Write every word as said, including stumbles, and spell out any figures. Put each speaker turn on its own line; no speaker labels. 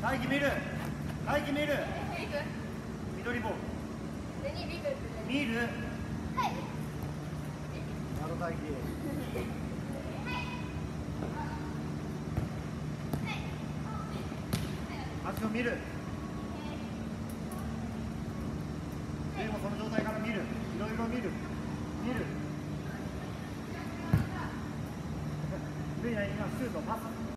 大輝見る。大輝見る。緑棒。見る。
はい。
なる大輝。足を見る。でもその状態から見る。いろいろ見る。見る。で、今シュートパス。